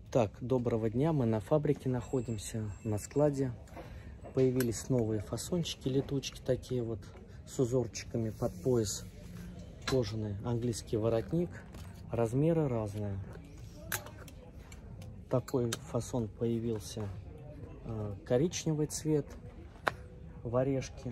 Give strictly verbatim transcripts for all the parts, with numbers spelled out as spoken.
Так, доброго дня, мы на фабрике находимся, на складе. Появились новые фасончики, летучки такие вот, с узорчиками под пояс. Кожаный английский воротник, размеры разные. Такой фасон появился, коричневый цвет в орешке.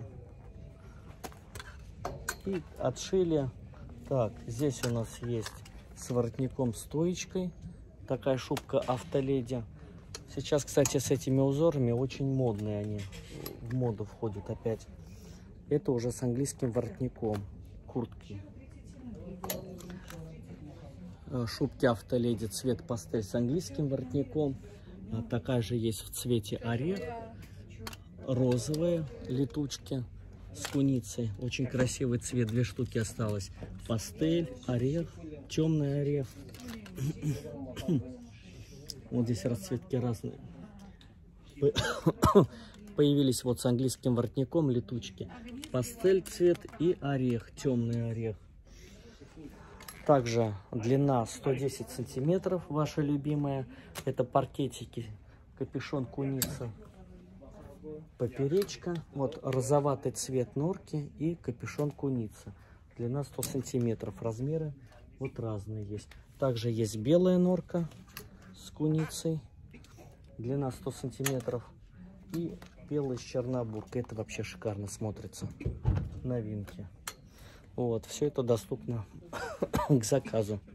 И отшили. Так, здесь у нас есть с воротником, стоечкой. Такая шубка Автоледи. Сейчас, кстати, с этими узорами очень модные они. В моду входят опять. Это уже с английским воротником. Куртки. Шубки Автоледи, цвет пастель с английским воротником. Такая же есть в цвете орех. Розовые летучки с куницей. Очень красивый цвет. Две штуки осталось. Пастель, орех, темный орех. Вот здесь расцветки разные. Появились вот с английским воротником летучки. Пастель цвет и орех, темный орех. Также длина сто десять сантиметров, ваша любимая. Это паркетики, капюшон куница. Поперечка, вот розоватый цвет норки и капюшон куница. Длина сто сантиметров, размеры вот разные есть. Также есть белая норка с куницей, длина сто сантиметров, и белый с чернобуркой. Это вообще шикарно смотрится, новинки. Вот, все это доступно к заказу.